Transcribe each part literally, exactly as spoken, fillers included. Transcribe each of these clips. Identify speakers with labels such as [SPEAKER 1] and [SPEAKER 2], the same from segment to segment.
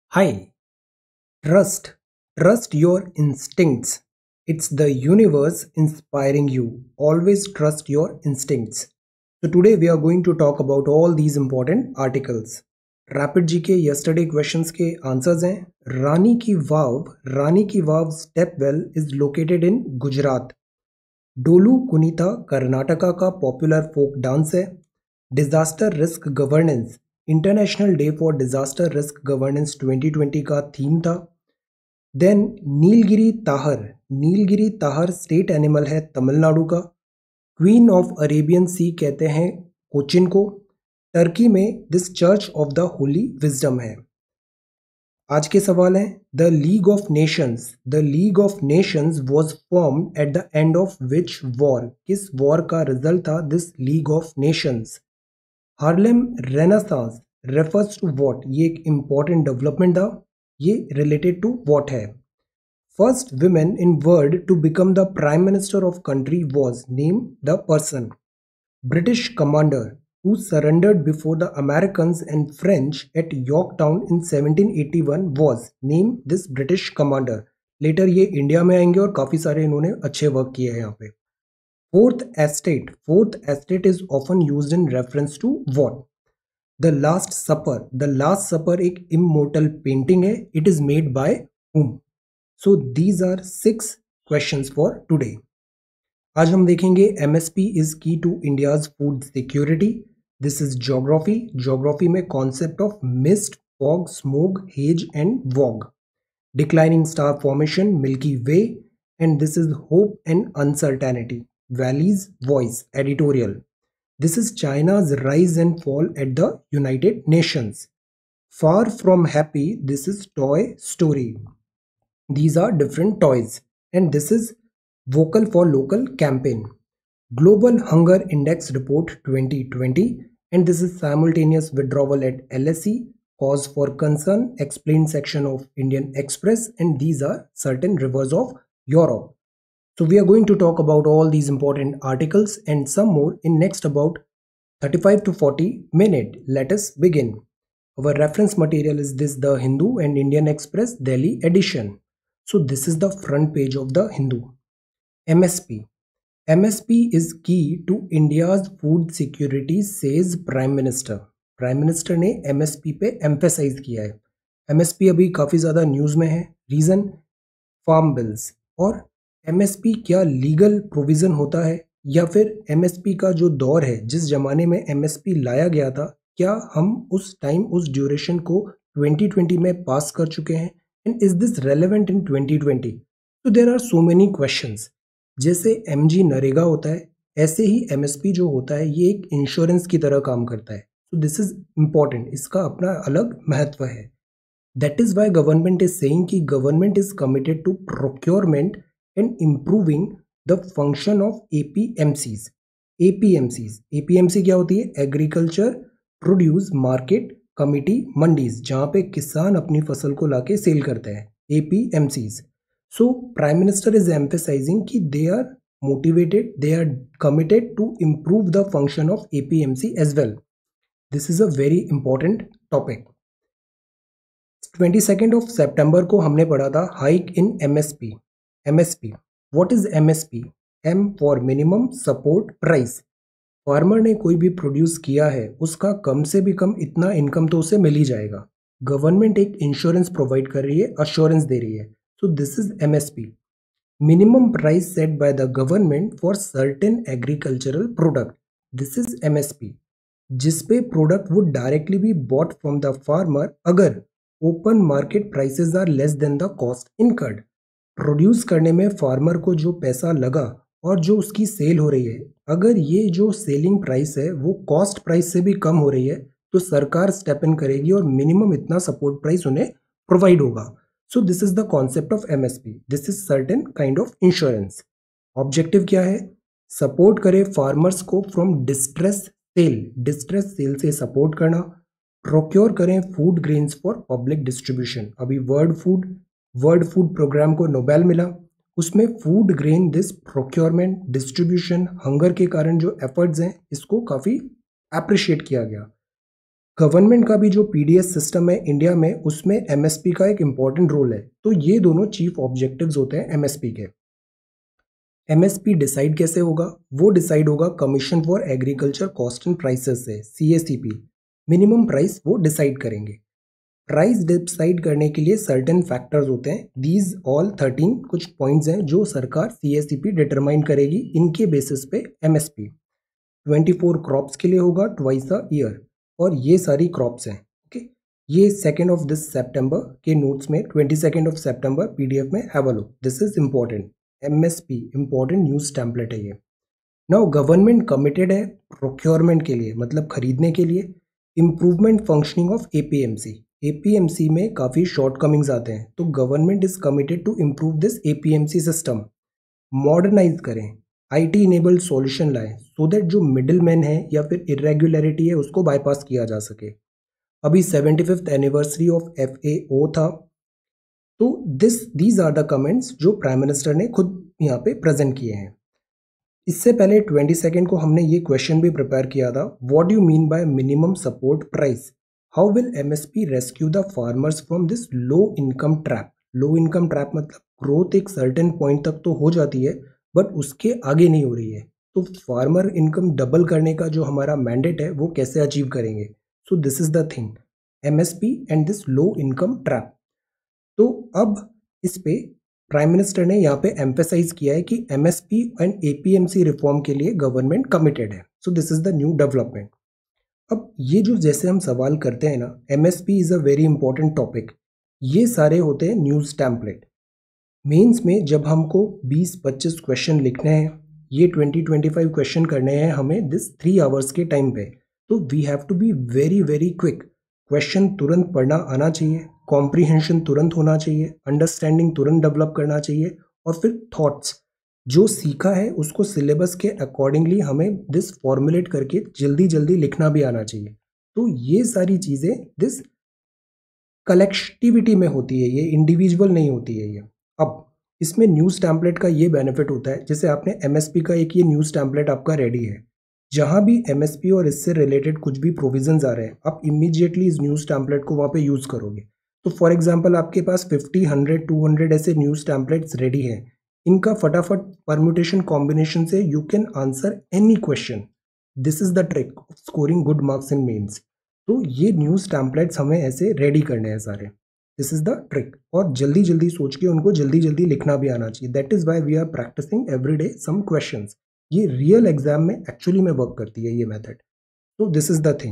[SPEAKER 1] Hi, trust. Trust your instincts. It's the universe inspiring you. Always trust your instincts. So today we are going to talk about all these important articles. Rapid G K yesterday questions के answers हैं. रानी ki Vav Rani ki Vav stepwell is located in Gujarat. Dollu Kunitha Karnataka का popular folk dance है. Disaster risk governance international day for disaster risk governance twenty twenty का theme था. Then Nilgiri tahr Nilgiri tahr state animal है तमिलनाडु का. Queen of Arabian सी कहते हैं कोचिन को. टर्की में this church of the holy wisdom है. आज के सवाल हैं. The League of Nations the League of Nations was formed at the end of which war. किस वॉर का रिजल्ट था this League of Nations. Harlem Renaissance refers to what. ये एक इंपॉर्टेंट डेवलपमेंट था. ये रिलेटेड टू व्हाट है. First women in world to become the prime minister of country was. Name the person. British commander who surrendered before the Americans and French at Yorktown in seventeen eighty one was. Name this British commander. Later ये India में आएंगे और काफ़ी सारे इन्होंने अच्छे work किए हैं यहाँ पे. Fourth estate fourth estate is often used in reference to what. The last supper the last supper एक इमोर्टल पेंटिंग है. It is made by whom. So these are six questions for today. आज हम देखेंगे MSP is key to India's food security. This is geography. Geography में concept of mist, fog, smoke, haze and vog. Declining star formation, Milky Way, and this is hope and uncertainty. Valleys, voice, editorial. This is China's rise and fall at the United Nations. Far from happy, this is Toy Story. These are different toys. And this is Vocal for Local campaign. Global Hunger Index Report twenty twenty. And this is simultaneous withdrawal at L S E. Cause for concern, explained section of Indian Express. And these are certain rivers of Europe. So we are going to talk about all these important articles and some more in next about thirty-five to forty minutes. Let us begin. Our reference material is this, The Hindu and Indian Express Delhi edition. So this is the front page of the Hindu. M S P. M S P is key to India's food security, says Prime Minister. Prime Minister ने M S P पे emphasize किया है. M S P अभी काफ़ी ज़्यादा news में है. Reason farm bills. और M S P क्या लीगल प्रोविज़न होता है या फिर M S P का जो दौर है, जिस ज़माने में M S P लाया गया था, क्या हम उस टाइम उस ड्यूरेशन को ट्वेंटी ट्वेंटी में पास कर चुके हैं. And is this relevant in twenty twenty? So there are so many questions. जैसे M G नरेगा होता है, ऐसे ही M S P जो होता है ये एक इंश्योरेंस की तरह काम करता है. So this is important. इसका अपना अलग महत्व है. That is why government is saying कि government is committed to procurement and improving the function of A P M Cs. A P M Cs. A P M C क्या होती है? Agriculture Produce Market committee mandis, जहाँ पे किसान अपनी फसल को लाके सेल करते हैं. A P M Cs. So prime minister is emphasizing कि they are motivated, they are committed to improve the function of A P M C as well. This is a very important topic. Twenty second of September को हमने पढ़ा था hike in M S P. M S P. What is M S P? M for minimum support price. Farmer ने कोई भी produce किया है, उसका कम से भी कम इतना इनकम तो उसे मिल ही जाएगा. गवर्नमेंट एक इंश्योरेंस प्रोवाइड कर रही है, अश्योरेंस दे रही है. So this is M S P. Minimum price set by the government for certain agricultural product. This is M S P. जिसपे product would directly be bought from the farmer अगर open market prices are less than the cost incurred. Produce करने में farmer को जो पैसा लगा और जो उसकी सेल हो रही है, अगर ये जो सेलिंग प्राइस है वो कॉस्ट प्राइस से भी कम हो रही है, तो सरकार स्टेप इन करेगी और मिनिमम इतना सपोर्ट प्राइस उन्हें प्रोवाइड होगा. So this is the concept of M S P. This is certain kind of insurance. Objective क्या है? सपोर्ट करे फार्मर्स को from distress sale. Distress sale से सपोर्ट करना. प्रोक्योर करें food grains for public distribution. अभी world food world food programme को Nobel मिला, उसमें food grain this procurement distribution hunger के कारण जो एफर्ट्स हैं इसको काफ़ी अप्रिशिएट किया गया. गवर्नमेंट का भी जो पीडीएस सिस्टम है इंडिया में, उसमें एमएसपी का एक इम्पॉर्टेंट रोल है। तो ये दोनों चीफ ऑब्जेक्टिव्स होते हैं एमएसपी के। एमएसपी डिसाइड कैसे होगा? वो डिसाइड होगा commission for agriculture cost and prices से, सीएसीपी। मिनिमम प्राइस वो डिसाइड करेंगे। प्राइस डिसाइड करने के लिए सर्टेन फैक्टर्स होते हैं। दीज ऑल थर्टीन कुछ पॉइंट्स हैं जो सरकार सीएसीपी डिटरमाइन करेगी। इनके बेसिस पे एमएसपी ट्वेंटी फोर क्रॉप्स के लिए होगा ट्वाइस अ ईयर, और ये सारी क्रॉप्स हैं। ओके, ये सेकेंड ऑफ दिस सेप्टेम्बर के नोट्स में, twenty second of September PDF में have a look. This is important. MSP important news template है ये। नाउ गवर्नमेंट कमिटेड है प्रोक्योरमेंट के लिए, मतलब खरीदने के लिए। Improvement functioning of APMC. APMC में काफ़ी शॉर्टकमिंग्स आते हैं, तो government is committed to improve this APMC system. Modernize करें, आईटी इनेबल्ड सॉल्यूशन लाएं, सो दैट जो मिडिल मैन है या फिर इरेगुलरिटी है उसको बाईपास किया जा सके। अभी seventy fifth anniversary of F A O था। तो this these are the comments जो प्राइम मिनिस्टर ने खुद यहाँ पे प्रेजेंट किए हैं। इससे पहले ट्वेंटी सेकेंड को हमने ये क्वेश्चन भी प्रिपेयर किया था, what do you mean by minimum support price? How will MSP rescue the farmers from this low income trap? Low income trap मतलब ग्रोथ एक सर्टेन पॉइंट तक तो हो जाती है, बट उसके आगे नहीं हो रही है। तो फार्मर इनकम डबल करने का जो हमारा मैंडेट है वो कैसे अचीव करेंगे? So this is the thing, MSP and this low income trap. तो अब इस पे प्राइम मिनिस्टर ने यहाँ पे एम्फेसाइज किया है कि एमएसपी एंड एपीएमसी रिफॉर्म के लिए गवर्नमेंट कमिटेड है। So this is the new development. अब ये जो जैसे हम सवाल करते हैं ना, MSP is a very important topic. ये सारे होते हैं न्यूज टेम्पलेट। मेंस में जब हमको बीस पच्चीस क्वेश्चन लिखने हैं, ये ट्वेंटी ट्वेंटी फाइव क्वेश्चन करने हैं हमें दिस थ्री आवर्स के टाइम पे, तो we have to be very very quick. Question तुरंत पढ़ना आना चाहिए, कॉम्प्रीहेंशन तुरंत होना चाहिए, अंडरस्टैंडिंग तुरंत डेवलप करना चाहिए, और फिर थॉट्स जो सीखा है उसको सिलेबस के अकॉर्डिंगली हमें दिस फॉर्मुलेट करके जल्दी जल्दी लिखना भी आना चाहिए। तो ये सारी चीज़ें दिस कलेक्टिविटी में होती है, ये इंडिविजुअल नहीं होती है ये। अब इसमें न्यूज़ टैम्पलेट का ये बेनिफिट होता है, जैसे आपने एमएसपी का एक ये न्यूज़ टैम्पलेट आपका रेडी है, जहाँ भी एमएसपी और इससे रिलेटेड कुछ भी प्रोविजंस आ रहे हैं, आप इमीडिएटली इस न्यूज़ टैम्पलेट को वहाँ पे यूज़ करोगे। तो फॉर एग्जांपल आपके पास फिफ्टी, हंड्रेड, टू हंड्रेड ऐसे न्यूज़ टैम्पलेट्स रेडी हैं। इनका फटाफट परम्यूटेशन कॉम्बिनेशन से you can answer any question. This is the trick of scoring good marks in mains. तो ये न्यूज़ टैम्पलेट्स हमें ऐसे रेडी करने हैं सारे। दिस इज द ट्रिक, और जल्दी जल्दी सोच के उनको जल्दी जल्दी लिखना भी आना चाहिए। That is why we are practicing every day some questions. ये रियल एग्जाम में एक्चुअली में वर्क करती है ये मेथड। तो दिस इज द थिंग।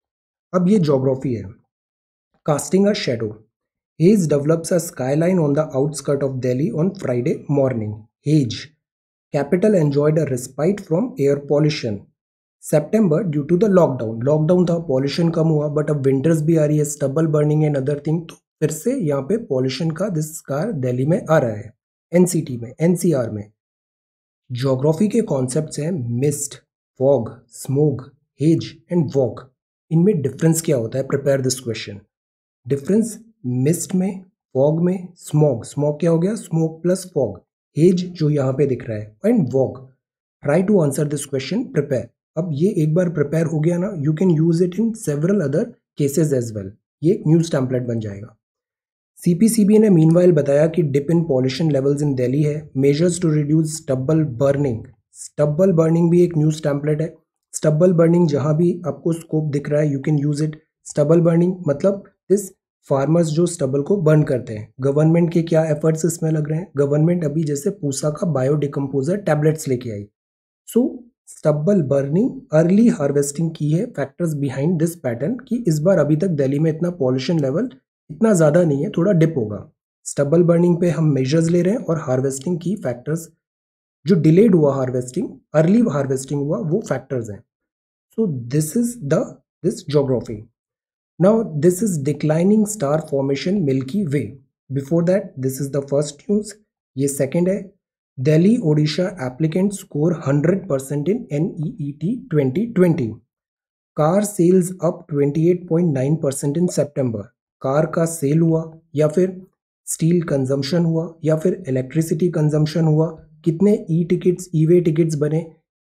[SPEAKER 1] अब ये ज्योग्राफी है। Casting a shadow, haze develops a skyline on the outskirts of Delhi on Friday morning. Haze capital enjoyed a respite from air pollution. September due to the lockdown. Lockdown था, pollution कम हुआ, but अब winters भी आ रही है, stubble burning and other thing, तो फिर से यहाँ पे pollution का this कार दिल्ली में आ रहा है, एनसीटी में, एनसीआर में। ज्योग्राफी के कॉन्सेप्ट्स हैं mist, fog, smog, haze and vog. इनमें डिफरेंस क्या होता है? Prepare this question. Difference mist में, फॉग में, स्मॉग, स्मॉग क्या हो गया? Smoke plus fog. हेज जो यहाँ पे दिख रहा है, and vog. Try to answer this question, prepare. अब ये एक बार प्रिपेयर हो गया ना, you can use it in several other cases as well. ये एक न्यूज टेम्पलेट बन जाएगा। सीपीसीबी ने मीनवाइल बताया कि dip in pollution levels in Delhi है, measures to reduce stubble burning. Stubble burning भी एक न्यूज टेम्पलेट है। स्टब्बल बर्निंग जहाँ भी आपको स्कोप दिख रहा है you can use it. Stubble burning मतलब दिस फार्मर्स जो स्टबल को बर्न करते हैं। गवर्नमेंट के क्या एफर्ट्स इसमें लग रहे हैं? गवर्नमेंट अभी जैसे पूसा का बायोडिकम्पोजर टैबलेट्स लेके आई। So stubble burning, early harvesting की है फैक्टर्स बिहाइंड दिस पैटर्न, कि इस बार अभी तक दिल्ली में इतना पॉल्यूशन लेवल इतना ज़्यादा नहीं है, थोड़ा डिप होगा। स्टबल बर्निंग पे हम मेजर्स ले रहे हैं, और हार्वेस्टिंग की फैक्टर्स जो डिलेड हुआ, हार्वेस्टिंग अर्ली हार्वेस्टिंग हुआ, वो फैक्टर्स हैं। So this is the this geography. Now this is declining star formation Milky Way. Before that, this is the first news. ये second है। Delhi Odisha applicants score one hundred percent in N E E T twenty twenty. Car sales up twenty-eight point nine percent in September. Car का sale हुआ, या फिर steel consumption हुआ, या फिर electricity consumption हुआ, कितने ई टिकट्स, ई वे टिकट्स बने,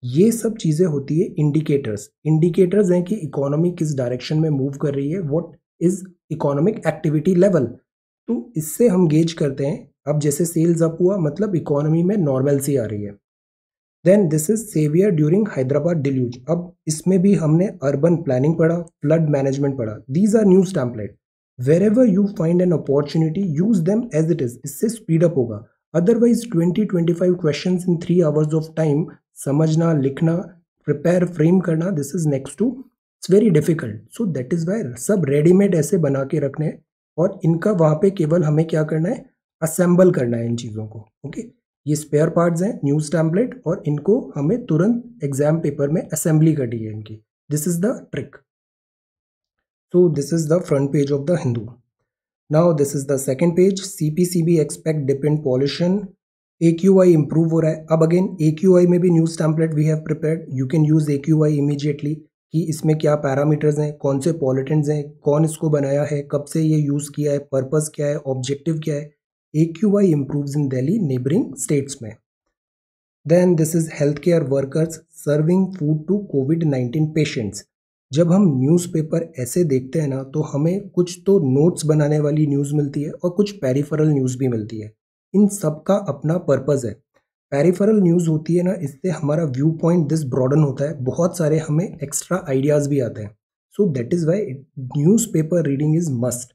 [SPEAKER 1] ये सब चीज़ें होती है इंडिकेटर्स। इंडिकेटर्स हैं कि इकोनॉमी किस डायरेक्शन में मूव कर रही है, what is economic activity level. तो इससे हम गेज करते हैं, अब जैसे सेल्स अप हुआ मतलब इकोनॉमी में नॉर्मलसी आ रही है। Then this is severe during Hyderabad deluge. अब इसमें भी हमने अर्बन प्लानिंग पढ़ा, फ्लड मैनेजमेंट पढ़ा। These are news template. Wherever you find an opportunity use them as it is, इससे स्पीड अप होगा। Otherwise twenty twenty five question in three hours of time समझना, लिखना, prepare, frame करना, this is next to it's very difficult. So that is why सब readymade ऐसे बना के रखने हैं और इनका वहाँ पे केवल हमें क्या करना है, असेंबल करना है इन चीज़ों को। Okay okay? ये स्पेयर पार्ट्स हैं न्यूज़ टैम्पलेट और इनको हमें तुरंत एग्जाम पेपर में असेंबली करनी है इनकी। This is the trick. So this is the front page of the Hindu. Now this is the second page. C P C B expect dip in pollution. A Q I improve हो रहा है। अब again A Q I में भी news template we have prepared. You can use A Q I immediately कि इसमें क्या parameters हैं, कौन से पॉलिटेंट्स हैं, कौन इसको बनाया है, कब से ये यूज़ किया है, पर्पस क्या है, ऑब्जेक्टिव क्या है। A Q I improves in Delhi neighbouring states में। Then this is health care workers serving food to COVID nineteen patients. जब हम न्यूज़पेपर ऐसे देखते हैं ना तो हमें कुछ तो नोट्स बनाने वाली न्यूज़ मिलती है और कुछ पेरिफेरल न्यूज़ भी मिलती है। इन सब का अपना पर्पज़ है। पेरिफेरल न्यूज़ होती है ना, इससे हमारा व्यू पॉइंट दिस ब्रॉडन होता है, बहुत सारे हमें एक्स्ट्रा आइडियाज़ भी आते हैं। So that is why newspaper reading is must.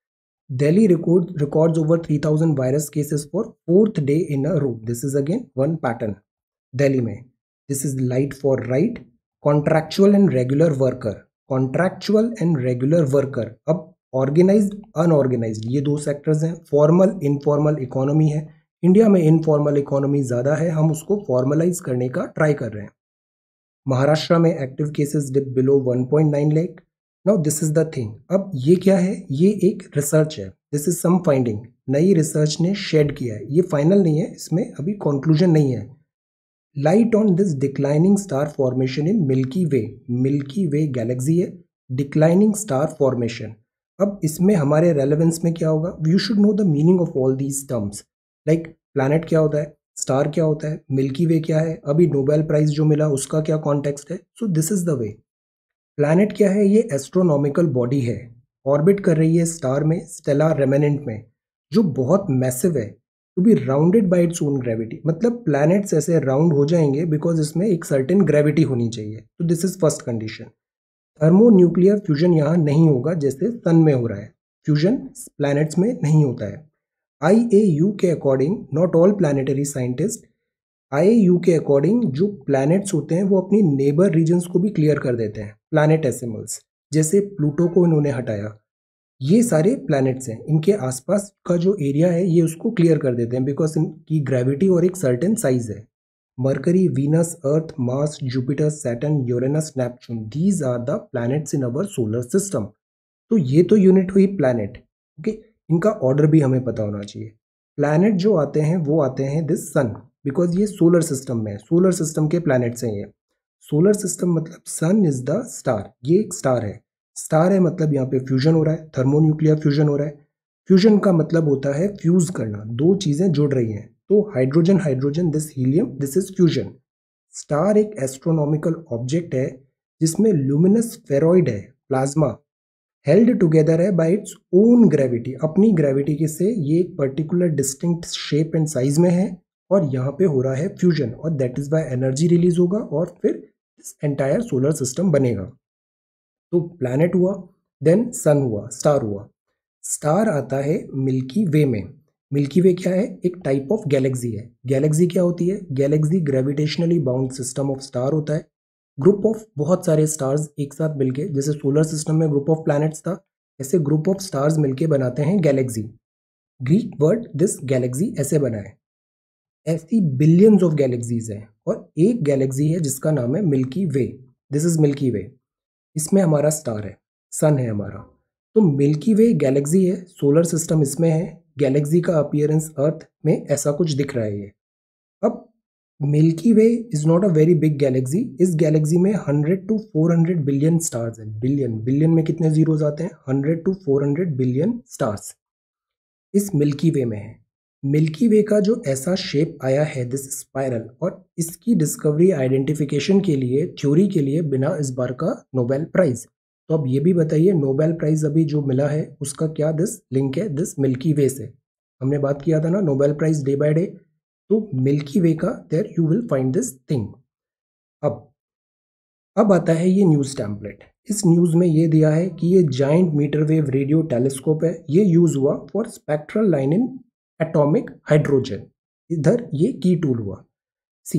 [SPEAKER 1] Delhi record, records over three thousand virus cases for fourth day in a row. This is again one pattern. Delhi में this is light for right, contractual and regular worker, contractual and regular worker। अब organized unorganized ये दो sectors हैं। Formal informal economy है, India में informal economy ज़्यादा है, हम उसको फॉर्मलाइज करने का ट्राई कर रहे हैं। महाराष्ट्र में active cases dip below one point nine lakh. Now this is the thing, अब ये क्या है, ये एक रिसर्च है, दिस इज सम फाइंडिंग, नई रिसर्च ने शेड किया है, ये फाइनल नहीं है, इसमें अभी कंक्लूजन नहीं है। Light on this declining star formation in Milky Way, Milky Way galaxy है, डिक्लाइनिंग स्टार फॉर्मेशन। अब इसमें हमारे रेलेवेंस में क्या होगा, you should know the meaning of all these terms. Like planet क्या होता है, स्टार क्या होता है, मिल्की वे क्या है, अभी नोबेल प्राइज जो मिला उसका क्या कॉन्टेक्स्ट है। So this is the way. Planet क्या है, ये एस्ट्रोनॉमिकल बॉडी है, ऑर्बिट कर रही है स्टार में, स्टेलर रेमेनेंट में, जो बहुत मैसिव है, to be rounded by its own gravity. मतलब प्लैनेट्स ऐसे राउंड हो जाएंगे बिकॉज इसमें एक सर्टेन ग्रेविटी होनी चाहिए। तो this is first condition. Thermonuclear fusion यहाँ नहीं होगा जैसे सन में हो रहा है, फ्यूजन प्लैनेट्स में नहीं होता है। आई ए यू के according, not all planetary scientist, I A U के अकॉर्डिंग जो प्लैनेट्स होते हैं वो अपनी नेबर रीजन्स को भी क्लियर कर देते हैं, प्लैनेटेसिमल्स। जैसे प्लूटो को इन्होंने हटाया, ये सारे प्लैनेट्स हैं, इनके आसपास का जो एरिया है ये उसको क्लियर कर देते हैं बिकॉज इनकी ग्रेविटी और एक सर्टेन साइज है। Mercury, Venus, Earth, Mars, Jupiter, Saturn, Uranus, Neptune, these are the planets in our solar system. तो ये तो यूनिट हुई प्लैनेट। ओके, इनका ऑर्डर भी हमें पता होना चाहिए। प्लैनेट जो आते हैं वो आते हैं दिस सन, बिकॉज ये सोलर सिस्टम में है, सोलर सिस्टम के प्लैनेट्स हैं ये। सोलर सिस्टम मतलब सन इज द स्टार, ये एक स्टार है। स्टार है मतलब यहाँ पे फ्यूजन हो रहा है, थर्मोन्यूक्लियर फ्यूजन हो रहा है। फ्यूजन का मतलब होता है फ्यूज करना, दो चीजें जुड़ रही हैं। तो hydrogen hydrogen, this helium, this is fusion. Star एक एस्ट्रोनॉमिकल ऑब्जेक्ट है जिसमें लुमिनस फेरॉइड है, प्लाज्मा, हेल्ड टुगेदर है बाय इट्स ओन ग्रेविटी, अपनी ग्रेविटी के से ये एक particular distinct shape and size में है और यहाँ पे हो रहा है फ्यूजन, और that is why energy release होगा और फिर इस एंटायर सोलर सिस्टम बनेगा। तो प्लैनेट हुआ, देन सन हुआ, स्टार हुआ। स्टार आता है मिल्की वे में। मिल्की वे क्या है, एक टाइप ऑफ गैलेक्सी है। गैलेक्सी क्या होती है, galaxy gravitationally bound system of star होता है, ग्रुप ऑफ बहुत सारे स्टार्स एक साथ मिलके, जैसे सोलर सिस्टम में ग्रुप ऑफ प्लैनेट्स था, ऐसे ग्रुप ऑफ स्टार्स मिलके बनाते हैं galaxy. Greek word this galaxy ऐसे बना है। ऐसी बिलियंस ऑफ गैलेक्सीज हैं और एक गैलेक्सी है जिसका नाम है Milky Way, this is Milky Way. इसमें हमारा स्टार है, सन है हमारा। तो मिल्की वे गैलेक्सी है, सोलर सिस्टम इसमें है, गैलेक्सी का अपीयरेंस अर्थ में ऐसा कुछ दिख रहा है ये। अब Milky Way is not a very big galaxy, इस गैलेक्सी में hundred to four hundred billion stars हैं। बिलियन, बिलियन में कितने जीरोस आते हैं, hundred to four hundred billion stars इस मिल्की वे में है। मिल्की वे का जो ऐसा शेप आया है दिस स्पाइरल, और इसकी डिस्कवरी आइडेंटिफिकेशन के लिए, थ्योरी के लिए बिना इस बार का नोबेल प्राइज। तो अब ये भी बताइए नोबेल प्राइज अभी जो मिला है उसका क्या दिस लिंक है दिस मिल्की वे से। हमने बात किया था ना Nobel prize day by day, तो मिल्की वे का there you will find this thing. अब अब आता है ये न्यूज़ टैम्पलेट। इस न्यूज़ में ये दिया है कि ये giant metre wave radio telescope है, ये यूज़ हुआ for spectral line in atomic hydrogen. इधर ये की टूल हुआ। See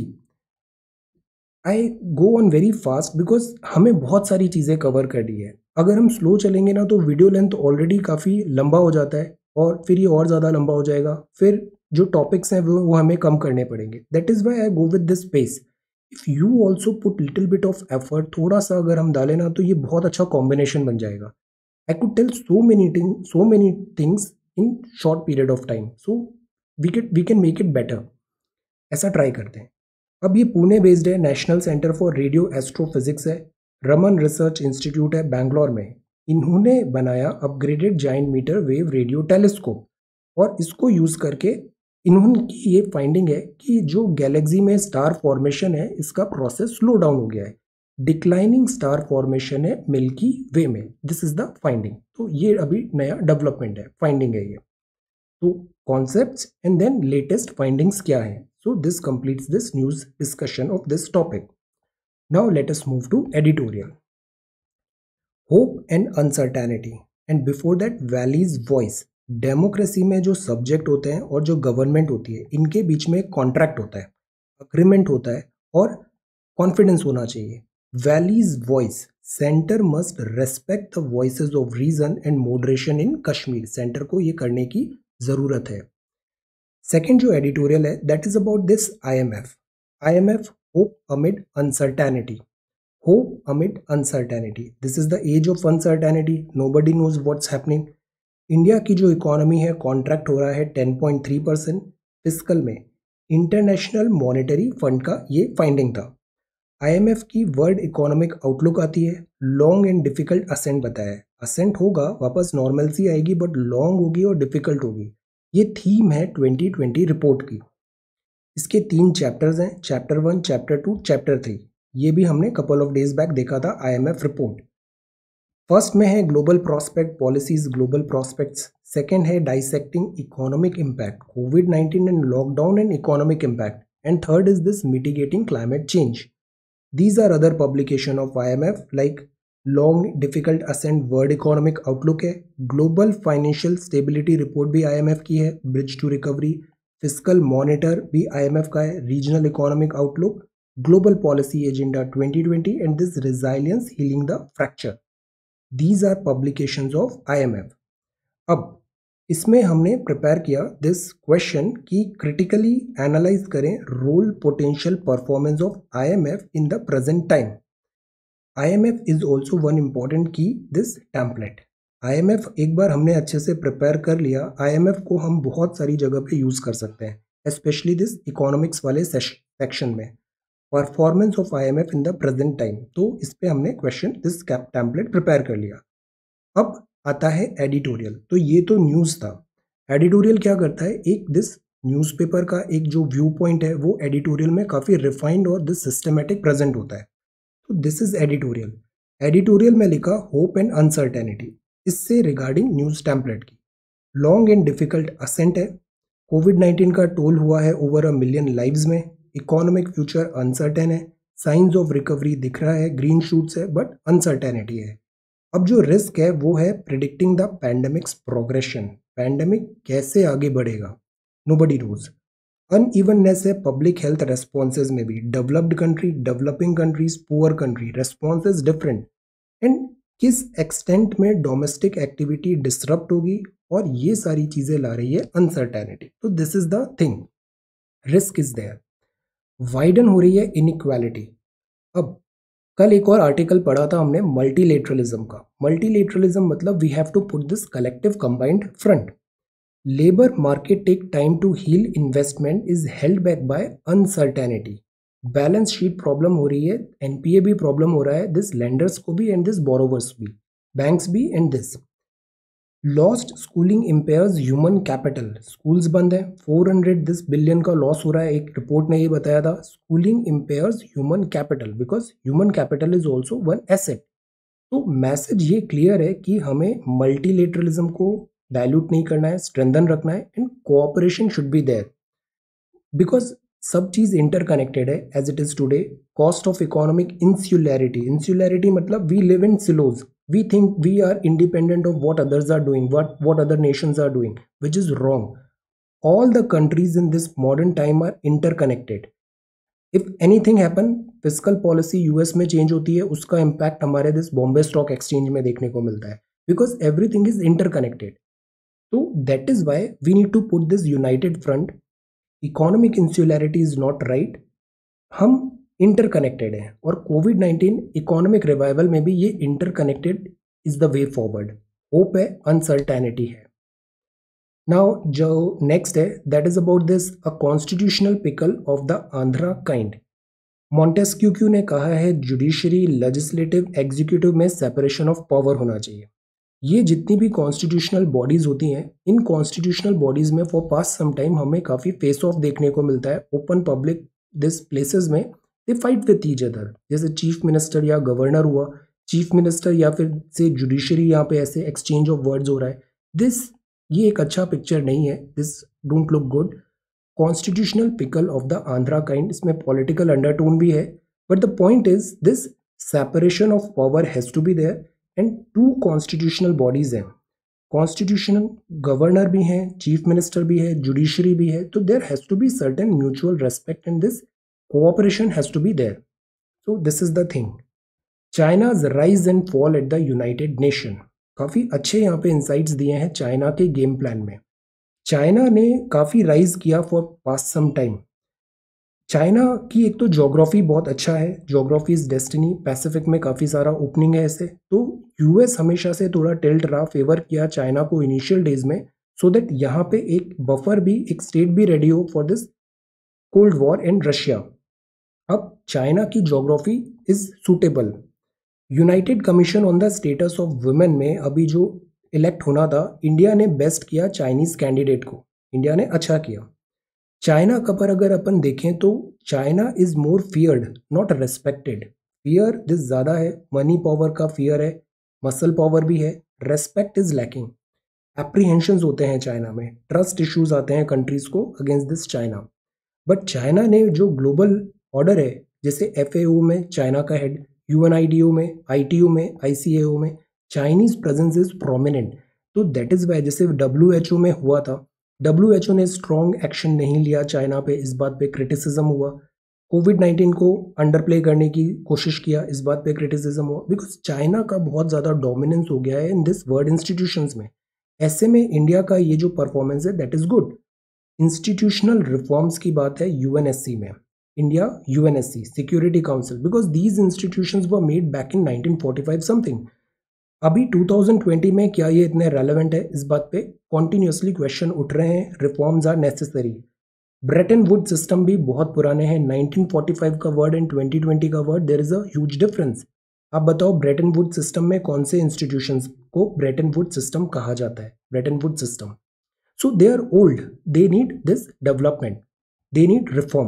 [SPEAKER 1] I go on very fast because हमें बहुत सारी चीज़ें कवर करनी है। अगर हम स्लो चलेंगे ना तो वीडियो लेंथ ऑलरेडी काफ़ी लंबा हो जाता है, और फिर ये और ज़्यादा लंबा हो जाएगा, फिर जो टॉपिक्स हैं वो वो हमें कम करने पड़ेंगे। That is why I go with this pace. If you also put little bit of effort, थोड़ा सा अगर हम डालें ना तो ये बहुत अच्छा कॉम्बिनेशन बन जाएगा। I could tell so many thing so many things in short period of time, so we can we can make it better. ऐसा ट्राई करते हैं। अब ये पुणे बेस्ड है, National Centre for Radio Astrophysics है, रमन रिसर्च इंस्टीट्यूट है बैंगलोर में। इन्होंने बनाया upgraded giant metre wave radio telescope, और इसको यूज़ करके इन्होंने की ये फाइंडिंग है कि जो गैलेक्सी में स्टार फॉर्मेशन है इसका प्रोसेस स्लो डाउन हो गया है। डिक्लाइनिंग स्टार फॉर्मेशन है मिल्की वे में, दिस इज द फाइंडिंग। तो ये अभी नया डेवलपमेंट है, फाइंडिंग है ये। तो concepts and then latest findings क्या है। So this completes this news discussion of this topic. Now let us move to editorial. Hope and uncertainty, and before that valley's voice. Democracy में जो subject होते हैं और जो गवर्नमेंट होती है इनके बीच में कॉन्ट्रैक्ट होता है, अग्रीमेंट होता है, और कॉन्फिडेंस होना चाहिए। Valley's voice, centre must respect the voices of reason and moderation in Kashmir. Centre को ये करने की जरूरत है। सेकेंड जो एडिटोरियल है that is about this IMF. IMF hope amid uncertainty. Hope amid uncertainty, this is the age of uncertainty, nobody knows what's happening. India की जो इकोनॉमी है कॉन्ट्रैक्ट हो रहा है ten point three percent fiscal में। International Monetary Fund का ये finding था। आईएमएफ की वर्ल्ड इकोनॉमिक आउटलुक आती है, लॉन्ग एंड डिफिकल्ट असेंट बताया है। असेंट होगा, वापस नॉर्मलसी आएगी, बट लॉन्ग होगी और डिफिकल्ट होगी। ये थीम है ट्वेंटी ट्वेंटी रिपोर्ट की। इसके तीन चैप्टर्स हैं, chapter one, chapter two, chapter three. ये भी हमने कपल ऑफ डेज बैक देखा था आईएमएफ रिपोर्ट। फर्स्ट में है global prospect policies, global prospects. Second है dissecting economic impact, COVID nineteen and lockdown and economic impact. And third is this mitigating climate change. These are other publication of I M F like Long Difficult Ascent World Economic Outlook है, Global Financial Stability Report भी I M F की है, Bridge to Recovery, Fiscal Monitor भी I M F का है, Regional Economic Outlook, Global Policy Agenda twenty twenty and this Resilience Healing the Fracture. These are publications of I M F. अब इसमें हमने prepare किया this question कि critically analyse करें role potential performance of IMF in the present time. IMF is also one important key this template. IMF एक बार हमने अच्छे से प्रिपेयर कर लिया, आईएमएफ को हम बहुत सारी जगह पे यूज कर सकते हैं, स्पेशली दिस इकोनॉमिक्स वाले सेक्शन में। Performance of IMF in the present time, तो इस पे हमने क्वेश्चन दिस टेम्पलेट प्रिपेयर कर लिया। अब आता है एडिटोरियल। तो ये तो न्यूज़ था। एडिटोरियल क्या करता है, एक दिस न्यूज़पेपर का एक जो व्यू पॉइंट है वो एडिटोरियल में काफ़ी रिफाइंड और दिस सिस्टमेटिक प्रेजेंट होता है। तो दिस इज एडिटोरियल। एडिटोरियल में लिखा होप एंड अनसर्टेनिटी, इससे रिगार्डिंग न्यूज़ टेम्पलेट की। लॉन्ग एंड डिफिकल्ट असेंट है, कोविड नाइनटीन का टोल हुआ है ओवर अ मिलियन लाइव्स में, इकोनॉमिक फ्यूचर अनसर्टेन है, साइंस ऑफ रिकवरी दिख रहा है, ग्रीन शूट्स है, बट अनसर्टेनिटी है। अब जो रिस्क है वो है predicting the pandemic's progression. Pandemic कैसे आगे बढ़ेगा, नोबडी नोज। अनइवननेस है पब्लिक हेल्थ रेस्पॉन्सेज में भी, developed country, developing countries, poor country, responses different. And किस एक्सटेंट में डोमेस्टिक एक्टिविटी डिसरप्ट होगी, और ये सारी चीजें ला रही है अनसर्टेनिटी। तो this is the thing, risk is there. Widen हो रही है इनइक्वालिटी। अब कल एक और आर्टिकल पढ़ा था हमने मल्टीलेटरलिज्म का। मल्टीलेटरलिज्म मतलब we have to put this collective combined front. Labour market take time to heal, investment is held back by uncertainty. Balance sheet problem हो रही है, एनपीए भी प्रॉब्लम हो रहा है, दिस लेंडर्स को भी एंड दिस बोरोवर्स भी, बैंक्स भी and this. Lost schooling impairs human capital, schools बंद है, फोर हंड्रेड दिस बिलियन का लॉस हो रहा है, एक रिपोर्ट ने ये बताया था। Schooling impairs human capital because human capital is also one asset. तो मैसेज ये क्लियर है कि हमें मल्टीलेटरलिज्म को डायल्यूट नहीं करना है, स्ट्रेंथन रखना है and cooperation should be there because सब चीज इंटरकनेक्टेड है as it is today. Cost of economic insularity, insularity मतलब we live in silos, we think we are independent of what others are doing, what what other nations are doing, which is wrong. All the countries in this modern time are interconnected. If anything happen, fiscal policy US में change होती है, उसका impact हमारे this Bombay stock exchange में देखने को मिलता है बिकॉज एवरीथिंग इज इंटरकनेक्टेड। तो that is why we need to put this united front. Economic insularity is not right, हम इंटरकनेक्टेड है और कोविड नाइन्टीन इकोनॉमिक रिवाइवल में भी ये interconnected is the way forward. Hope है, अनसर्टेनिटी है। Now जो नेक्स्ट है that is about this a constitutional pickle of the Andhra kind. Montesquieu ने कहा है जुडिशरी, लेजिस्लेटिव, एग्जीक्यूटिव में सेपरेशन ऑफ पावर होना चाहिए। ये जितनी भी कॉन्स्टिट्यूशनल बॉडीज होती हैं, इन कॉन्स्टिट्यूशनल बॉडीज में फॉर पास्ट सम टाइम हमें काफ़ी फेस ऑफ देखने को मिलता है ओपन पब्लिक दिस प्लेसेस में। They fight with each other, जैसे चीफ मिनिस्टर या गवर्नर हुआ, चीफ मिनिस्टर या फिर से जुडिशरी, यहाँ पे ऐसे एक्सचेंज ऑफ वर्ड्स हो रहा है। दिस ये एक अच्छा पिक्चर नहीं है, this don't look good. Constitutional pickle of the Andhra kind, इसमें पॉलिटिकल अंडरटोन भी है, but the point is this separation of power has to be there and two constitutional bodies हैं, कॉन्स्टिट्यूशनल गवर्नर भी हैं, चीफ मिनिस्टर भी है, judiciary भी है, तो there has to be certain mutual respect and this cooperation has to be there. So this is the thing. China's rise and fall at the United Nation, काफ़ी अच्छे यहाँ पे इंसाइट्स दिए हैं चाइना के गेम प्लान में। China ने काफ़ी राइज किया for past some time. China की एक तो ज्योग्राफी बहुत अच्छा है, ज्योग्राफी इज डेस्टिनी, पैसिफिक में काफ़ी सारा ओपनिंग है ऐसे। तो यूएस हमेशा से थोड़ा टिल्ट रहा, फेवर किया चाइना को इनिशियल डेज में, सो दैट यहाँ पे एक बफर भी, एक स्टेट भी रेडी हो for this cold war and Russia. अब चाइना की geography is suitable. United commission on the status of women में अभी जो इलेक्ट होना था, इंडिया ने बेस्ट किया चाइनीज कैंडिडेट को, इंडिया ने अच्छा किया। चाइना का पर अगर अपन देखें तो China is more feared not respected. Fear this ज़्यादा है, मनी पावर का फियर है, मसल पावर भी है, रेस्पेक्ट इज लैकिंग। एप्रीहेंशंस होते हैं चाइना में, ट्रस्ट इश्यूज आते हैं कंट्रीज को against this China. But China ने जो ग्लोबल ऑर्डर है, जैसे एफएओ में चाइना का हेड, यूएनआईडीओ में, आईटीओ में, आईसीएओ में चाइनीज प्रेजेंस इज प्रोमिनेंट। तो दैट इज वाई जैसे डब्ल्यूएचओ में हुआ था, डब्ल्यूएचओ ने स्ट्रॉन्ग एक्शन नहीं लिया चाइना पे, इस बात पे क्रिटिसिज्म हुआ। कोविड नाइन्टीन को अंडरप्ले करने की कोशिश किया, इस बात पे क्रिटिसिज्म हुआ, बिकॉज चाइना का बहुत ज़्यादा डोमिनेंस हो गया है इन दिस वर्ल्ड इंस्टीट्यूशंस में। ऐसे में इंडिया का ये जो परफॉर्मेंस है that is good. Institutional reforms की बात है यूएनएससी में, India UNSC security council, because these institutions were made back in nineteen forty five something. अभी टू थाउजेंड ट्वेंटी में क्या ये इतने रेलेवेंट है, इस बात पे कॉन्टिन्यूसली क्वेश्चन उठ रहे हैं। Reforms are necessary. Bretton Wood system भी बहुत पुराने हैं, नाइनटीन फोर्टी फाइव का वर्ड एंड ट्वेंटी ट्वेंटी का world, there is a huge difference. आप बताओ ब्रेटन वुड सिस्टम में कौन से इंस्टीट्यूशंस को ब्रेटन वुड सिस्टम कहा जाता है? Bretton Wood system. So they are old, they need this development, they need reform.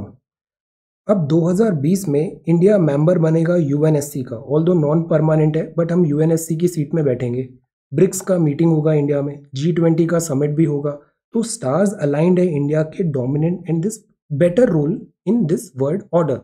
[SPEAKER 1] अब दो हज़ार बीस में इंडिया मेंबर बनेगा यूएनएससी का, ऑल दो नॉन परमानेंट है, बट हम यूएनएससी की सीट में बैठेंगे। ब्रिक्स का मीटिंग होगा इंडिया में, जी ट्वेंटी का समिट भी होगा। तो स्टार्स अलाइंड है इंडिया के dominant and this better role in this world order.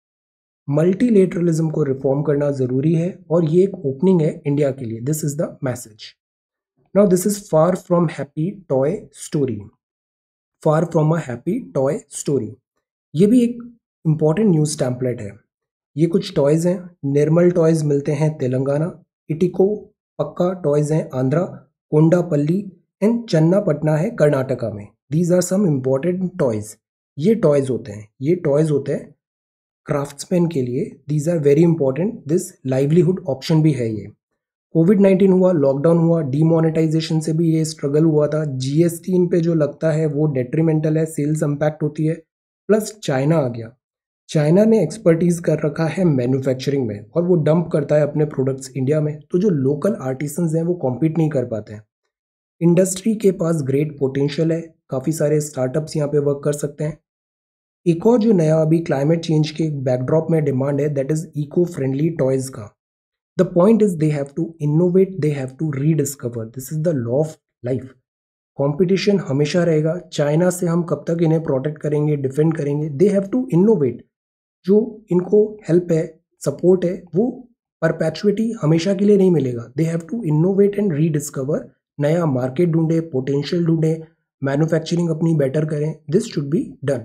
[SPEAKER 1] Multilateralism को रिफॉर्म करना जरूरी है और ये एक ओपनिंग है इंडिया के लिए। This is the message. Now this is far from happy toy story, far from a happy toy story. ये भी एक इंपॉर्टेंट न्यूज़ टैम्पलेट है। ये कुछ टॉयज़ हैं। निर्मल टॉयज़ मिलते हैं तेलंगाना, इटिको पक्का टॉयज़ हैं आंध्रा, कोंडापल्ली एंड चन्नापटना है कर्नाटका में। These are some important toys. ये टॉयज़ होते हैं, ये टॉयज़ होते हैं क्राफ्ट्समैन के लिए। These are very important, this livelihood option भी है ये। कोविड नाइन्टीन हुआ, लॉकडाउन हुआ, डीमोनेटाइजेशन से भी ये स्ट्रगल हुआ था। जीएसटी इन पे जो लगता है वो डेट्रीमेंटल है, सेल्स इम्पैक्ट होती है। प्लस चाइना आ गया, चाइना ने एक्सपर्टीज कर रखा है मैन्युफैक्चरिंग में और वो डंप करता है अपने प्रोडक्ट्स इंडिया में। तो जो लोकल आर्टिसंस हैं वो कॉम्पीट नहीं कर पाते हैं। इंडस्ट्री के पास ग्रेट पोटेंशियल है, काफ़ी सारे स्टार्टअप्स यहाँ पे वर्क कर सकते हैं। एक और जो नया अभी क्लाइमेट चेंज के बैकड्रॉप में डिमांड है, that is eco friendly toys का। The point is they have to innovate, they have to rediscover, this is the law of life. Competition हमेशा रहेगा। चाइना से हम कब तक इन्हें प्रोटेक्ट करेंगे, डिफेंड करेंगे? They have to innovate. जो इनको हेल्प है, सपोर्ट है, वो परपेचुइटी हमेशा के लिए नहीं मिलेगा। They have to innovate and rediscover, नया मार्केट ढूंढे, पोटेंशियल ढूंढे, मैन्युफैक्चरिंग अपनी बेटर करें। This should be done.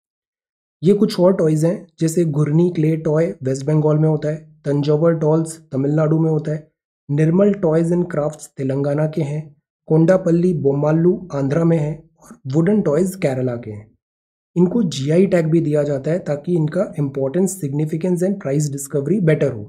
[SPEAKER 1] ये कुछ और टॉयज हैं, जैसे घुर्नी क्ले टॉय वेस्ट बंगाल में होता है, तंजावर डॉल्स तमिलनाडु में होता है, Nirmal toys and crafts Telangana के हैं, कोंडापल्ली बोमालू आंध्रा में है, और वुडन टॉयज केरला के हैं। इनको जीआई टैग भी दिया जाता है ताकि इनका importance, significance and price discovery better हो।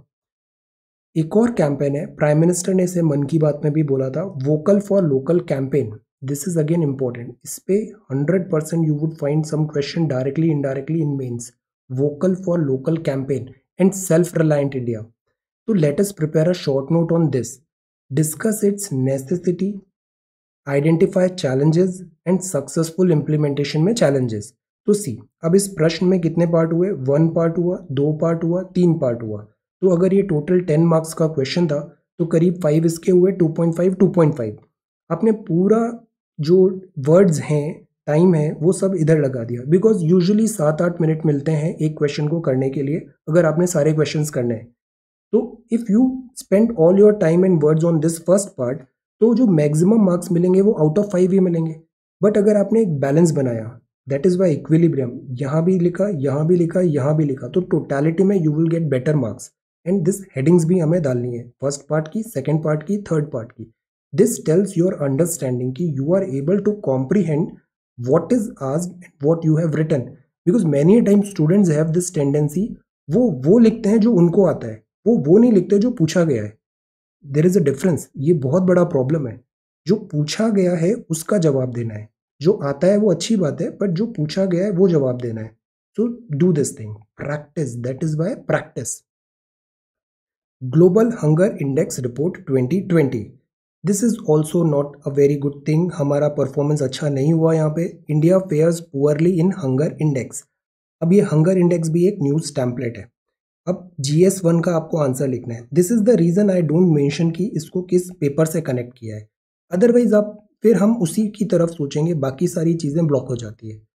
[SPEAKER 1] एक और कैंपेन है, प्राइम मिनिस्टर ने इसे मन की बात में भी बोला था, vocal for local campaign. This is again important. इस पे hundred percent you would find some question directly indirectly in mains. Vocal for local campaign and self reliant India. तो let us prepare a short note on this, discuss its necessity, identify challenges and successful implementation में challenges. तो see, अब इस प्रश्न में कितने part हुए? One part हुआ, दो पार्ट हुआ, तीन पार्ट हुआ। तो अगर ये टोटल टेन मार्क्स का क्वेश्चन था तो करीब फाइव इसके हुए, two point five, two point five. आपने पूरा जो वर्ड्स हैं, टाइम है, वो सब इधर लगा दिया, बिकॉज यूजुअली सात आठ मिनट मिलते हैं एक क्वेश्चन को करने के लिए, अगर आपने सारे क्वेश्चंस करने हैं। तो if you spend all your time and words on this first part, तो जो मैक्सिमम मार्क्स मिलेंगे वो आउट ऑफ फाइव ही मिलेंगे। बट अगर आपने एक बैलेंस बनाया, दैट इज वाई इक्विलिब्रियम, यहाँ भी लिखा, यहाँ भी लिखा, यहाँ भी लिखा, तो टोटलिटी में you will get better marks. And this headings भी हमें डालनी है, फर्स्ट पार्ट की, सेकेंड पार्ट की, थर्ड पार्ट की। दिस टेल्स योर अंडरस्टैंडिंग कि you are able to comprehend what is asked and what you have written, because many times students have this tendency, वो वो लिखते हैं जो उनको आता है, वो वो नहीं लिखते जो पूछा गया है। There is a difference. ये बहुत बड़ा प्रॉब्लम है। जो पूछा गया है उसका जवाब देना है, जो आता है वो अच्छी बात है, बट जो पूछा गया है वो जवाब देना है। So do this thing, practice, that is why practice. Global hunger index report twenty twenty, this is also not a very good thing. हमारा परफॉर्मेंस अच्छा नहीं हुआ यहाँ पे। India fares poorly in hunger index. अब ये हंगर इंडेक्स भी एक न्यूज़ टैम्पलेट है। अब जी एस वन का आपको आंसर लिखना है। This is the reason I don't mention कि इसको किस पेपर से कनेक्ट किया है, अदरवाइज आप फिर हम उसी की तरफ सोचेंगे, बाकी सारी चीज़ें ब्लॉक हो जाती है।